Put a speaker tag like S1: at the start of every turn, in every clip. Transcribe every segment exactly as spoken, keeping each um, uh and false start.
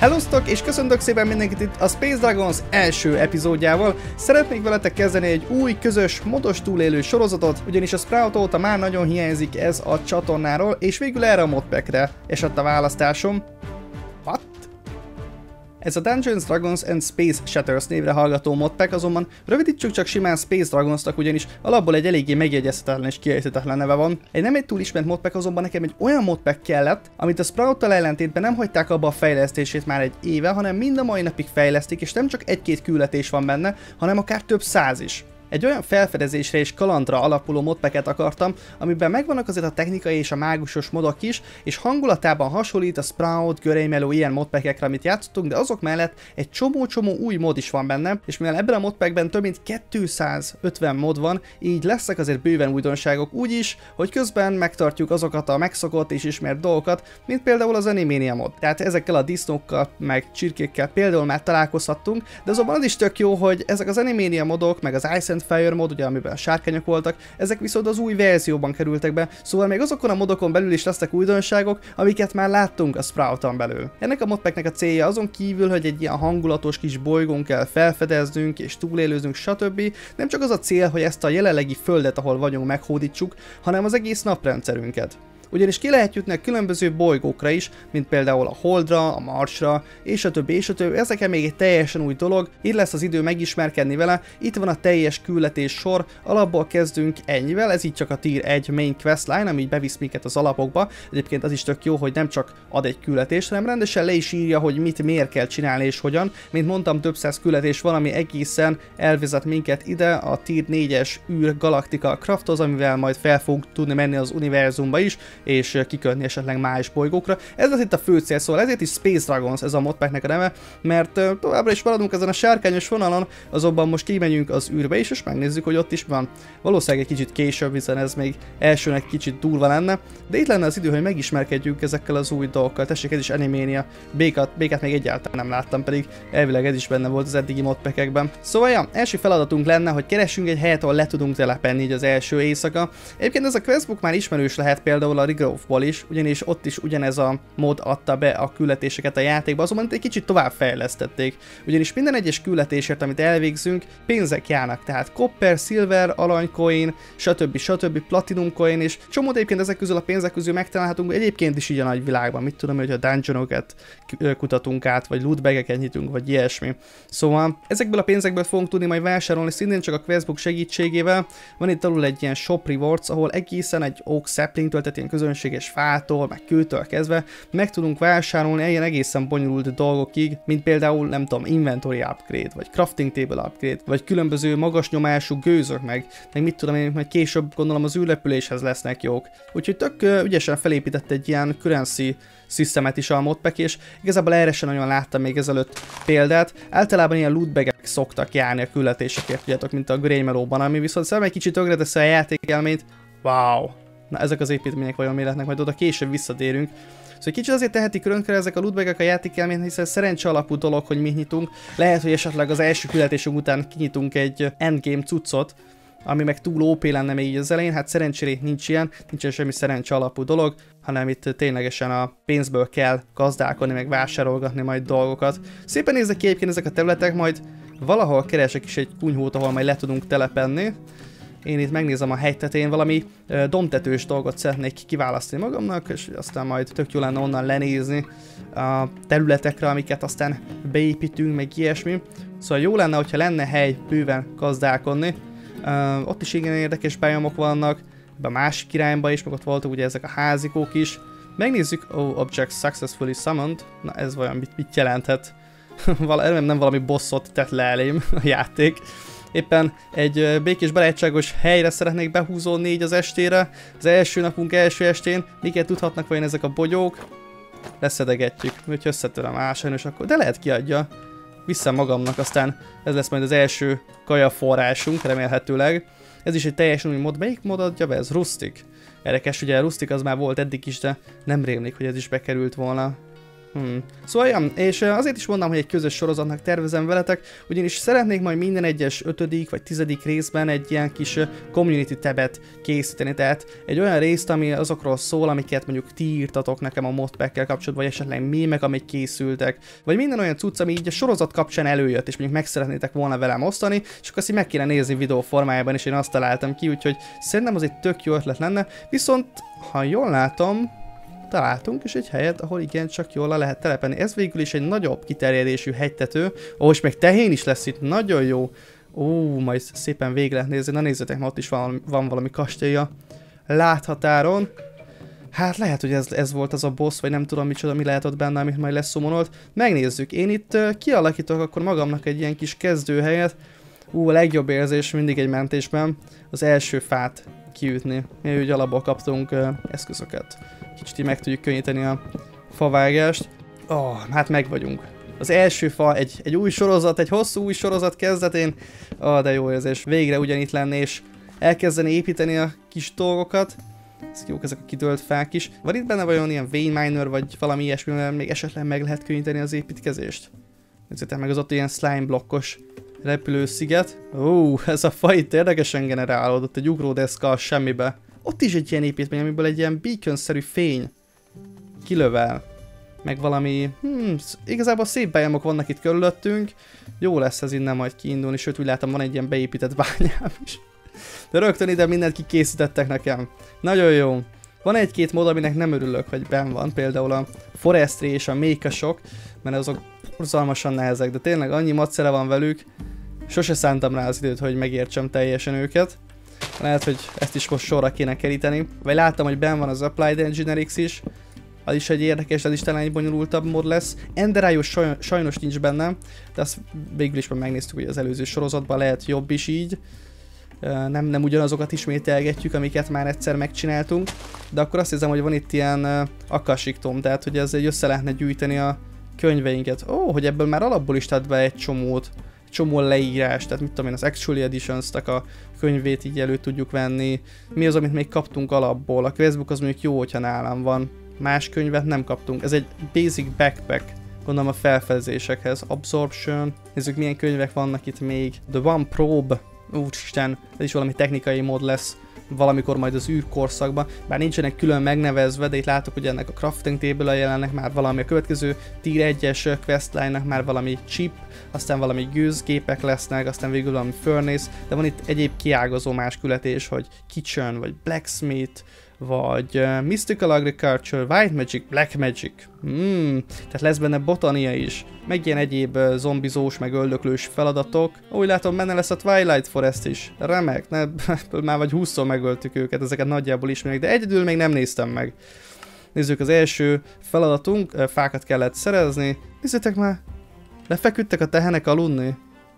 S1: Hellosztok, és köszöntök szépen mindenkit itt a Space Dragons első epizódjával. Szeretnék veletek kezdeni egy új, közös, modos túlélő sorozatot, ugyanis a Sprout óta már nagyon hiányzik ez a csatornáról, és végül erre a modpackre esett a választásom. What? Ez a Dungeons, Dragons and Space Shatters névre hallgató modpack, azonban rövidítsük csak simán Space Dragonsnak, ugyanis alapból egy eléggé megjegyezhetetlen és kiejthetetlen neve van. Egy nem egy túl ismert modpack, azonban nekem egy olyan modpack kellett, amit a Sprouttal ellentétben nem hagyták abba a fejlesztését már egy éve, hanem mind a mai napig fejlesztik, és nem csak egy-két küldetés van benne, hanem akár több száz is. Egy olyan felfedezésre és kalandra alapuló modpacket akartam, amiben megvannak azért a technikai és a mágusos modok is, és hangulatában hasonlít a Sprout, Görénymeló ilyen modpackekre, amit játszottunk, de azok mellett egy csomó-csomó új mod is van benne, és mivel ebben a modpackben több mint kétszázötven mod van, így lesznek azért bőven újdonságok úgy is, hogy közben megtartjuk azokat a megszokott és ismert dolgokat, mint például az Animania mod. Tehát ezekkel a disznókkal, meg csirkékkel például már találkozhattunk, de azonban az is tök jó, hogy ezek az Animania modok, meg az Ice and Fire mod, ugye, amiben a sárkányok voltak, ezek viszont az új verzióban kerültek be, szóval még azokon a modokon belül is lesznek újdonságok, amiket már láttunk a Sprouton belül. Ennek a modpacknek a célja azon kívül, hogy egy ilyen hangulatos kis bolygón kell felfedeznünk és túlélőznünk, stb. Nem csak az a cél, hogy ezt a jelenlegi földet, ahol vagyunk, meghódítsuk, hanem az egész naprendszerünket. Ugyanis ki lehet jutni a különböző bolygókra is, mint például a Holdra, a Marsra, és a többi, és a többi. Ezeken még egy teljesen új dolog, itt lesz az idő megismerkedni vele, itt van a teljes küldetés sor, alapból kezdünk ennyivel, ez így csak a tier egy main questline, ami így bevisz minket az alapokba. Egyébként az is tök jó, hogy nem csak ad egy küldetést, hanem rendesen le is írja, hogy mit miért kell csinálni és hogyan. Mint mondtam, több száz küldetés van, ami egészen elvezet minket ide a tier négyes űr galaktika crafthoz, amivel majd fel fogunk tudni menni az univerzumba is, és kikötni esetleg más bolygókra. Ez az itt a fő cél, szóval ezért is Space Dragons ez a modpacknek a neve, mert uh, továbbra is maradunk ezen a sárkányos vonalon, azonban most kimegyünk az űrbe is, és megnézzük, hogy ott is van. Valószínűleg egy kicsit később, hiszen ez még elsőnek kicsit durva lenne, de itt lenne az idő, hogy megismerkedjünk ezekkel az új dolgokkal. Tessék, ez is Animania, békát, békát még egyáltalán nem láttam, pedig elvileg ez is benne volt az eddigi modpackekben. Szóval ja, első feladatunk lenne, hogy keressünk egy helyet, ahol le tudunk telepenni így az első éjszaka. Egyébként ez a questbook már ismerős lehet például a Grove-ból is, ugyanis ott is ugyanez a mod adta be a küldetéseket a játékba, azonban egy kicsit tovább fejlesztették. Ugyanis minden egyes küldetésért, amit elvégzünk, pénzek járnak, tehát copper, silver, aranycoin, stb. stb. Platinum coin, és csomót egyébként ezek közül a pénzek közül megtalálhatunk egyébként is így a nagy világban. Mit tudom, hogy a dungeonokat kutatunk át, vagy lootbageket nyitunk, vagy ilyesmi. Szóval ezekből a pénzekből fogunk tudni majd vásárolni szintén csak a questbook segítségével. Van itt alul egy ilyen shop rewards, ahol egészen egy oak saplingtől, tehát ilyen közönséges fától, meg kőtől kezdve meg tudunk vásárolni ilyen egészen bonyolult dolgokig, mint például, nem tudom, inventory upgrade, vagy crafting table upgrade, vagy különböző magas nyomású gőzök, meg, meg mit tudom én, majd később gondolom az űrrepüléshez lesznek jók. Úgyhogy tök uh, ügyesen felépített egy ilyen currency szisztemet is a modpack, és igazából erre sem nagyon láttam még ezelőtt példát. Általában ilyen lootbagek szoktak járni a küldetésekért, tudjátok, mint a Görénymelóban, ami viszont szerintem egy kicsit tönkreteszi a játékelményt. Wow! Na, ezek az építmények vajon mi lehetnek, majd oda később visszatérünk. Szóval kicsit azért tehetik rönkre ezek a lootbagek a játékelményt, hiszen szerencse alapú dolog, hogy mit nyitunk. Lehet, hogy esetleg az első küldetésünk után kinyitunk egy endgame cuccot, ami meg túl ó pé lenne még így az elején. Hát szerencsére nincs ilyen, nincsen semmi szerencse alapú dolog, hanem itt ténylegesen a pénzből kell gazdálkodni, meg vásárolgatni majd dolgokat. Szépen néznek ki egyébként ezek a területek, majd valahol keresek is egy kunyhót, ahol majd le tudunk telepenni. Én itt megnézem a hegy tetején, valami uh, domtetős dolgot szeretnék kiválasztani magamnak, és aztán majd tök jó lenne onnan lenézni a területekre, amiket aztán beépítünk, meg ilyesmi. Szóval jó lenne, hogyha lenne hely bőven gazdálkodni. Uh, ott is igen érdekes biomok vannak, a másik irányba is, meg ott voltak ugye ezek a házikók is. Megnézzük, oh, object successfully summoned. Na ez vajon mit, mit jelenthet? Val nem valami bosszot tett le elém a játék. Éppen egy békés barátságos helyre szeretnék behúzódni így az estére. Az első napunk első estén. Miket tudhatnak vajon ezek a bogyók? Leszedegetjük, hogy összetörem á, sajnos akkor. De lehet kiadja. Vissza magamnak, aztán ez lesz majd az első kajaforrásunk, remélhetőleg. Ez is egy teljesen új mod. Melyik mod adja be? Ez Rustic. Érdekes, ugye a Rustic az már volt eddig is, de nem rémlik, hogy ez is bekerült volna. Hmm. Szóval ja, és azért is mondom, hogy egy közös sorozatnak tervezem veletek, ugyanis szeretnék majd minden egyes ötödik vagy tizedik részben egy ilyen kis community tabet készíteni, tehát egy olyan részt, ami azokról szól, amiket mondjuk ti írtatok nekem a modpackkel kapcsolatban, vagy esetleg mémek, amik készültek, vagy minden olyan cucc, ami így a sorozat kapcsán előjött, és mondjuk meg szeretnétek volna velem osztani, és akkor azt így meg kéne nézni videó formájában, és én azt találtam ki, úgyhogy szerintem az egy tök jó ötlet lenne, viszont ha jól látom, találtunk is egy helyet, ahol igen, csak jól le lehet telepelni. Ez végül is egy nagyobb kiterjedésű hegytető, ahol is meg tehén is lesz itt, nagyon jó. Ó, majd szépen végig lehet nézni, na nézzetek, ma ott is van, van valami kastélya láthatáron. Hát lehet, hogy ez, ez volt az a boss, vagy nem tudom micsoda, mi lehet ott benne, amit majd leszummonolt. Megnézzük, én itt uh, kialakítok akkor magamnak egy ilyen kis kezdőhelyet. Ú, a legjobb érzés mindig egy mentésben az első fát kiütni. Mi úgy alapból kaptunk uh, eszközöket. Kicsit így meg tudjuk könnyíteni a favágást. Oh, hát meg vagyunk. Az első fa, egy, egy új sorozat, egy hosszú új sorozat kezdetén. Oh, de jó érzés. Végre ugyanitt lenni és elkezdeni építeni a kis dolgokat. Ezek jók, ezek a kidőlt fák is. Van itt benne vajon ilyen vein miner, vagy valami ilyesmi, mert még esetleg meg lehet könnyíteni az építkezést? Nézzétek meg, az ott ilyen slime blokkos repülősziget. Ó, ez a fa itt érdekesen generálódott, egy ugródeszka a semmibe. Ott is egy ilyen építmény, amiből egy ilyen beacon-szerű fény kilövel. Meg valami... Hmm, igazából szép bejamok vannak itt körülöttünk. Jó lesz ez innen majd kiindulni, sőt úgy látom van egy ilyen beépített bányám is. De rögtön ide mindent kikészítettek nekem. Nagyon jó. Van egy-két mód, aminek nem örülök, hogy benn van. Például a forestry és a mékasok, mert azok borzalmasan nehezek, de tényleg annyi macera van velük. Sose szántam rá az időt, hogy megértsem teljesen őket. Lehet, hogy ezt is most sorra kéne keríteni. Vagy láttam, hogy benn van az Applied Engineering is. Az is egy érdekes, az is talán egy bonyolultabb mod lesz. Ender i o sajnos nincs benne, de azt végül is már megnéztük, hogy az előző sorozatban lehet jobb is így. Nem, nem ugyanazokat ismételgetjük, amiket már egyszer megcsináltunk. De akkor azt hiszem, hogy van itt ilyen Akashic Tome, tehát hogy ezzel össze lehetne gyűjteni a könyveinket. Ó, hogy ebből már alapból is tett be egy csomót. Csomó leírás, tehát mit tudom én, az Actual Editions-nak a könyvét így elő tudjuk venni. Mi az, amit még kaptunk alapból? A Questbook az mondjuk jó, hogyha nálam van. Más könyvet nem kaptunk. Ez egy basic backpack, gondolom a felfedezésekhez. Absorption. Nézzük, milyen könyvek vannak itt még. The One Probe. Úristen, ez is valami technikai mod lesz valamikor majd az űrkorszakban, bár nincsenek külön megnevezve, de itt látok, hogy ennek a crafting table-a jelennek már valami, a következő tier egyes questline-nak már valami chip, aztán valami gőzgépek lesznek, aztán végül valami furnace, de van itt egyéb kiágazó más küldetés, hogy kitchen, vagy blacksmith, vagy uh, mystical agriculture, white magic, black magic. Hmm, tehát lesz benne botania is. Meg ilyen egyéb uh, zombizós, meg öldöklős feladatok. Úgy látom, benne lesz a Twilight Forest is. Remek, ne, már vagy húszszor megöltük őket, ezeket nagyjából ismerek, de egyedül még nem néztem meg. Nézzük, az első feladatunk, uh, fákat kellett szerezni. Nézzétek már, lefeküdtek a tehenek aludni.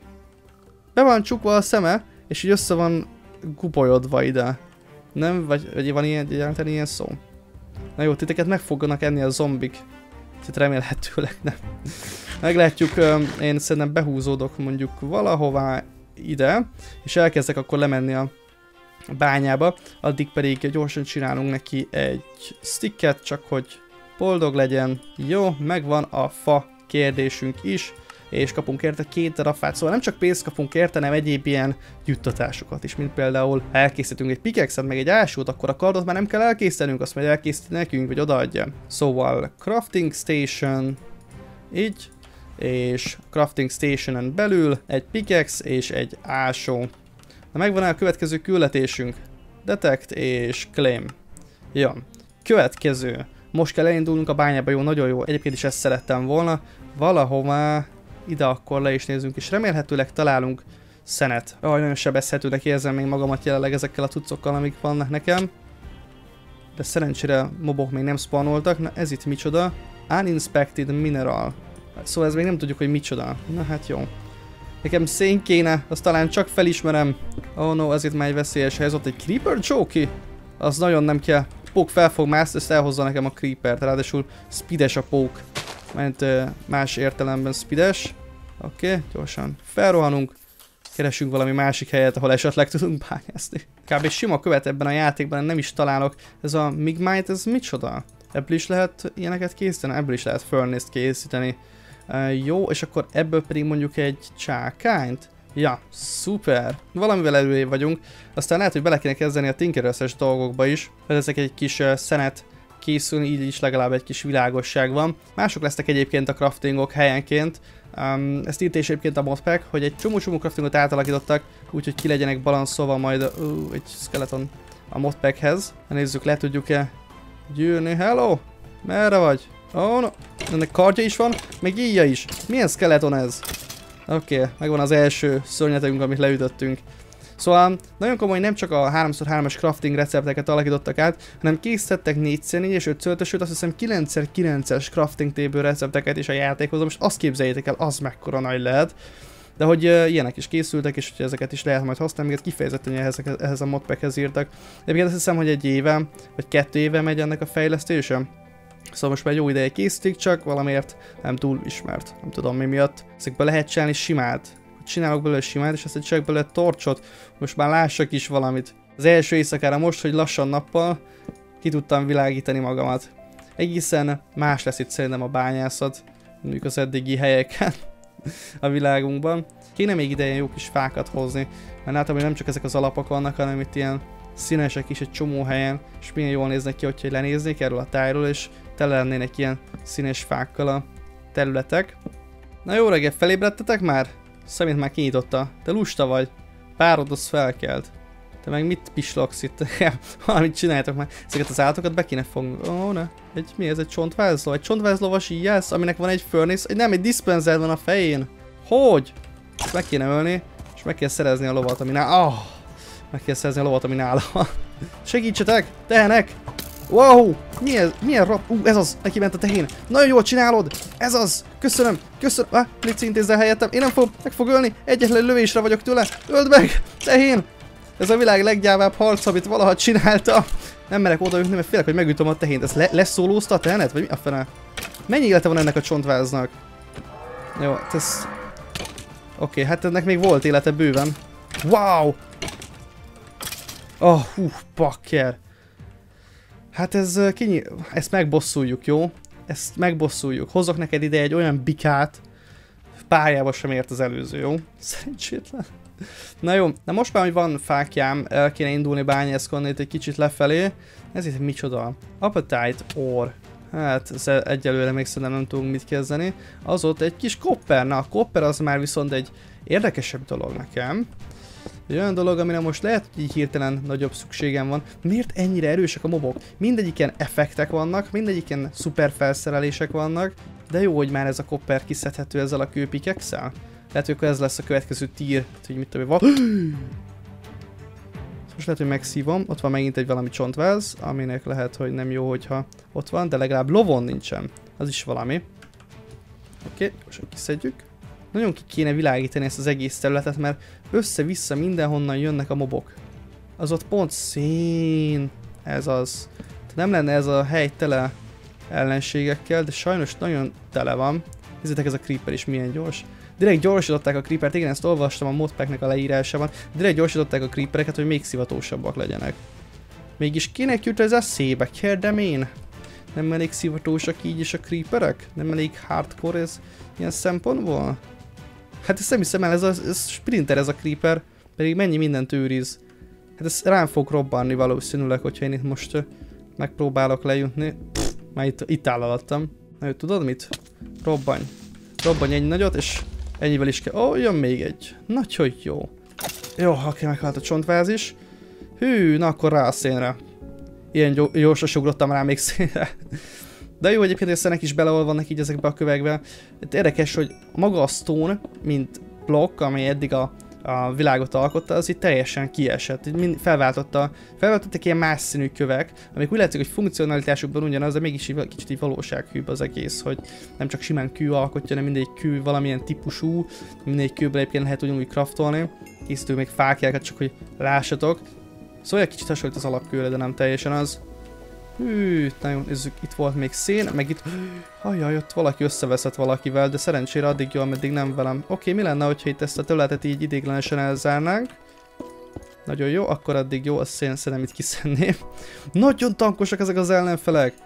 S1: Be van csukva a szeme, és így össze van gupolyodva ide. Nem? Vagy, vagy van ilyen, egyáltalán ilyen szó? Na jó, titeket meg fognak enni a zombik. Tehát remélhetőleg nem. Meglátjuk, én szerintem behúzódok mondjuk valahová ide, és elkezdek akkor lemenni a bányába, addig pedig gyorsan csinálunk neki egy sticket, csak hogy boldog legyen. Jó, megvan a fa kérdésünk is, és kapunk érte két darab fát, szóval nem csak pénzt kapunk érte, hanem egyéb ilyen juttatásokat is, mint például ha elkészítünk egy pickaxe-et, meg egy ásót, akkor a kardot már nem kell elkészítenünk, azt majd elkészíti nekünk, vagy odaadja. Szóval crafting station, így, és crafting stationen belül egy pickaxe és egy ásó. Na megvan el a következő küldetésünk, detect és claim. Jó, következő. Most kell elindulnunk a bányába, jó, nagyon jó, egyébként is ezt szerettem volna, valahová ide akkor le is nézzünk, és remélhetőleg találunk szenet. Aj, nagyon sebezhetőnek érzem még magamat jelenleg ezekkel a cuccokkal, amik vannak nekem. De szerencsére mobok még nem spawnoltak. Na ez itt micsoda? Uninspected mineral. Szóval ez még nem tudjuk, hogy micsoda. Na hát jó. Nekem szén kéne, azt talán csak felismerem. Oh no, ez itt már egy veszélyes hely. Ez ott egy creeper jockey? Az nagyon nem kell. Pók fel fog mászni, ezt elhozza nekem a creepert. Ráadásul speedes a pók. Mert uh, más értelemben speedes. Oké, okay, gyorsan felrohanunk. Keresünk valami másik helyet, ahol esetleg tudunk bányászni. Kb. Sima követ ebben a játékban nem is találok. Ez a Migmite, ez micsoda? Ebből is lehet ilyeneket készíteni? Ebből is lehet furnace-t készíteni. Uh, jó, és akkor ebből pedig mondjuk egy csákányt? Ja, szuper. Valamivel előrébb vagyunk. Aztán lehet, hogy bele kéne kezdeni a Tinkerers-es dolgokba is. Mert ezek egy kis uh, szenet készülni, így is legalább egy kis világosság van. Mások lesznek egyébként a craftingok helyenként. Um, ezt írt is egyébként a modpack, hogy egy csomó-csomó craftingot átalakítottak, úgyhogy ki legyenek balanszolva majd uh, egy skeleton a modpackhez. Nézzük, le tudjuk-e gyűrni. Hello! Merre vagy? Oh, no. Ennek kardja is van, meg íja is. Milyen skeleton ez? Oké, okay, megvan az első szörnyetegünk, amit leütöttünk. Szóval nagyon komoly, nem csak a három hármas crafting recepteket alakítottak át, hanem készítettek négyszer négyes, ötször ötös, sőt azt hiszem kilencszer kilences crafting table recepteket is a játékhoz. Most azt képzeljétek el, az mekkora nagy lehet. De hogy uh, ilyenek is készültek, és hogy ezeket is lehet majd használni, amiket kifejezetten ehhez, ehhez a modpackhez írtak. De azt hiszem, hogy egy éve, vagy kettő éve megy ennek a fejlesztése. Szóval most már jó ideje készítik, csak valamiért nem túl ismert. Nem tudom mi miatt. Ezekből lehet csinálni simát. Csinálok belőle simát, és aztán csak belőle torcsot. Most már lássak is valamit. Az első éjszakára most, hogy lassan nappal ki tudtam világítani magamat. Egészen más lesz itt szerintem a bányászat, mondjuk az eddigi helyeken a világunkban. Kéne még ideje jó kis fákat hozni, mert általában nem csak ezek az alapok vannak, hanem itt ilyen színesek is egy csomó helyen, és milyen jól néznek ki, hogyha lenéznék erről a tájról, és tele lennének ilyen színes fákkal a területek. Na jó reggel, felébredtetek már? Szemét már kinyitotta. Te lusta vagy. Párod az felkelt. Te meg mit pislogsz itt? Valamit csináljátok már. Ezeket az állatokat be kéne fogni. Ó, oh, ne. Egy, mi ez? Egy csontvázló? Egy csontvázlóvas íjász, aminek van egy furnace. Egy, nem, egy dispenser van a fején. Hogy? Ezt meg kéne ölni, és meg kell szerezni a lovat, ami nála. Oh, meg kell szerezni a lovat, ami nála. Segítsetek! Tehenek! Wow! Milyen, milyen rap... Ú, uh, ez az! Neki ment a tehén! Nagyon jól csinálod! Ez az! Köszönöm! Köszönöm! Ah, légy intézzel helyettem! Én nem fog, meg fog ölni! Egyetlen lövésre vagyok tőle! Öld meg! Tehén! Ez a világ leggyávább harc, amit valaha csinálta! Nem merek odaütni, mert félek, hogy megütöm a tehént. Ez le leszólózta a tehenet? Vagy mi a fene? Mennyi élete van ennek a csontváznak? Jó, ez... Oké, okay, hát ennek még volt élete bőven. Wow! Oh, hú, bakker! Hát ez kinyi... Ezt megbosszuljuk, jó? Ezt megbosszuljuk. Hozok neked ide egy olyan bikát, párjába sem ért az előző, jó? Szerencsétlen. Na jó, na most már, hogy van fákjám, el kéne indulni bányászkodni itt egy kicsit lefelé. Ez itt micsoda? Appetite ore. Hát ezzel egyelőre még szerintem nem tudunk mit kezdeni. Az ott egy kis kopper. Na a kopper az már viszont egy érdekesebb dolog nekem. Egy olyan dolog, amire most lehet, hogy így hirtelen nagyobb szükségem van. Miért ennyire erősek a mobok? Mindegyiken effektek vannak, mindegyiken szuper felszerelések vannak, de jó, hogy már ez a kopper kiszedhető ezzel a kőpikekszel. Lehet, hogy ez lesz a következő tier, hogy mit tudom, hogy most lehet, hogy megszívom. Ott van megint egy valami csontváz, aminek lehet, hogy nem jó, hogyha ott van, de legalább lovon nincsen. Az is valami. Oké, okay, most kiszedjük. Nagyon ki kéne világítani ezt az egész területet, mert össze-vissza mindenhonnan jönnek a mobok. Az ott pont szín. Ez az. Nem lenne ez a hely tele ellenségekkel, de sajnos nagyon tele van. Nézzétek, ez a creeper is milyen gyors. Direkt gyorsították a creepert, igen, ezt olvastam a modpacknek a leírásában. Direkt gyorsították a creepereket, hogy még szivatósabbak legyenek. Mégis kinek jut ez eszébe, kérdem én? Nem elég szivatósak így is a creeperek? Nem elég hardcore ez ilyen szempontból? Hát ezt nem hiszem el, ez a ez sprinter ez a creeper, pedig mennyi mindent őriz. Hát ez rám fog robbanni valószínűleg, hogyha én itt most uh, megpróbálok lejutni. Pff, már itt, itt áll alattam. Na jó, tudod mit? Robbanj. Robbanj egy nagyot, és ennyivel is kell. Ó, oh, jön még egy. Nagy, hogy jó. Jó, oké, okay, meghalt a csontváz is. Hű, na akkor rá a szénre. Ilyen gyorsan ugrottam rá még szénre. De jó, egyébként, hogy a szenek is beleolvannak így ezekbe a kövekbe. Itt érdekes, hogy maga a stone, mint blokk, amely eddig a, a világot alkotta, az itt teljesen kiesett. Így mind felváltotta, felváltottak ilyen más színű kövek, amik úgy látszik, hogy funkcionalitásukban ugyanaz, de mégis így, kicsit így valósághűbb az egész, hogy nem csak simán kő alkotja, hanem mindegy kő valamilyen típusú, mindegy kőből egyébként lehet ugyanúgy craftolni. Készítünk még fákjákat, csak hogy lássatok. Szóval egy kicsit hasonlít az alapkőre, de nem teljesen az. Hű, nagyon nézzük, itt volt még szén, meg itt... Ajjaj, ott valaki összeveszett valakivel, de szerencsére addig jó, ameddig nem velem. Oké, mi lenne, hogyha itt ezt a területet így idéglenesen elzárnánk? Nagyon jó, akkor addig jó, a szén szerintem itt kiszenném. Nagyon tankosak ezek az ellenfelek!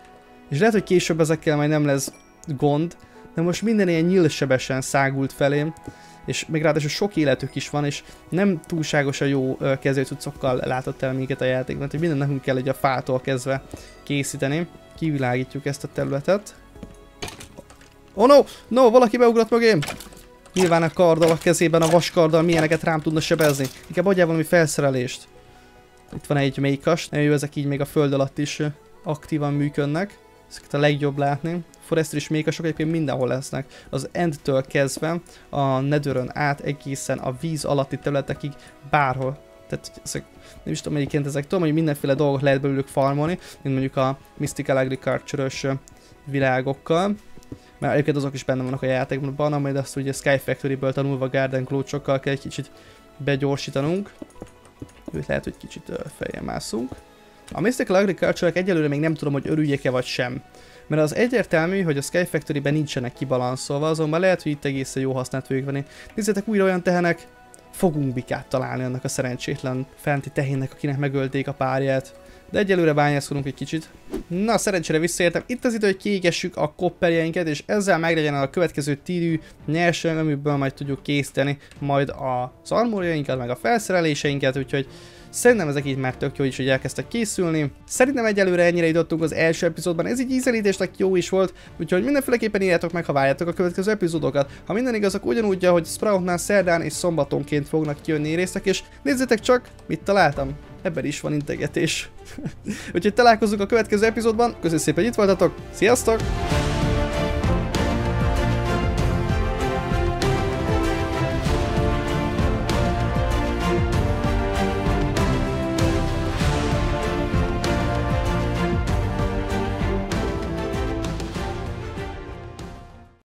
S1: És lehet, hogy később ezekkel majd nem lesz gond, de most minden ilyen nyílsebesen szágult felém, és még ráadásul sok életük is van, és nem túlságosan jó kezdőcuccokkal látott el minket a játék, mert minden nekünk kell egy a fától kezdve készíteni. Kivilágítjuk ezt a területet. Oh no! No! Valaki beugrott mögém! Nyilván a karddal a kezében, a vaskarddal milyeneket rám tudna sebezni. Inkább adjál valami felszerelést. Itt van egy mékas, nagyon jó, ezek így még a föld alatt is aktívan működnek. Ezeket a legjobb látni. Forester és mékasok egyébként mindenhol lesznek. Az Endtől kezdve a Netherön át egészen a víz alatti területekig bárhol. Tehát ezek, nem is tudom egyébként ezek, tudom, hogy mindenféle dolgok lehet belőlük farmolni, mint mondjuk a Mystical Agriculture-ös világokkal. Mert egyébként azok is benne vannak a játékban, majd azt ugye Sky Factory-ből tanulva Garden Cloud-sokkal kell egy kicsit begyorsítanunk. Őt lehet, hogy kicsit feljel mászunk. A Mystical Agriculture-ek egyelőre még nem tudom, hogy örüljek-e vagy sem. Mert az egyértelmű, hogy a Sky Factory-ben nincsenek kibalanszolva, azonban lehet, hogy itt egészen jó hasznát fogjuk venni. Nézzétek, újra olyan tehenek, fogunk bikát találni annak a szerencsétlen fenti tehénnek, akinek megölték a párját. De egyelőre bányászkodunk egy kicsit. Na, szerencsére visszaértem. Itt az idő, hogy kiégessük a kopperjeinket, és ezzel meglegyen a következő tírű nyersanyag, amiből majd tudjuk készíteni majd az armorjainkat, meg a felszereléseinket, úgyhogy szerintem ezek így már tök jó is, hogy elkezdtek készülni. Szerintem egyelőre ennyire jutottunk az első epizódban, ez így ízelítésnek jó is volt, úgyhogy mindenféleképpen írjátok meg, ha várjátok a következő epizódokat. Ha minden igaz, akkor ugyanúgy, hogy Sproutnál szerdán és szombatonként fognak kijönni részek, és nézzétek csak, mit találtam. Ebben is van integetés. Úgyhogy találkozunk a következő epizódban, köszönöm szépen, hogy itt voltatok, sziasztok!